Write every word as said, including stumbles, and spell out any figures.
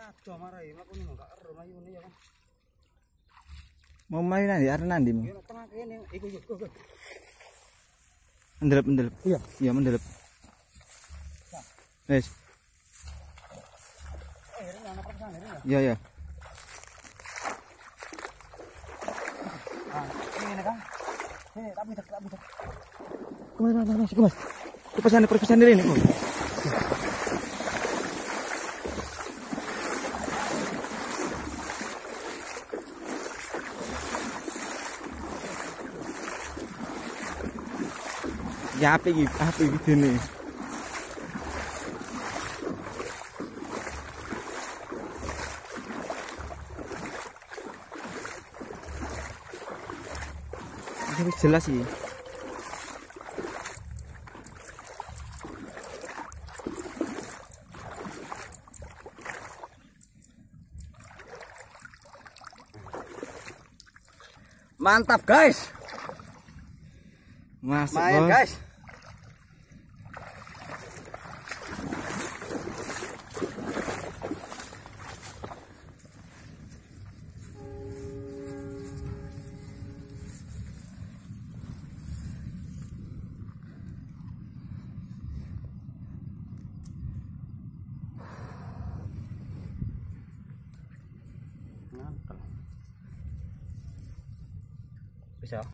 Aduh marah ya, aku nih enggak ero ayu ya kan. Mau main nanti arep nanti mu. Ya tengah kene, iku yo go. Mendelep mendelep. Iya, iya mendelep. Wes. Eh, ini anak pesan ini ya. Iya ya. Ah, ini kan. Ini tapi tak tapi tak. Kemana mana sih Mas? Perpesan perpesan diri nih. Ya apa gitu, apa gitu nih. Ini jelas sih. Mantap guys. Masuk Main bos. guys. Mantap. Bisa.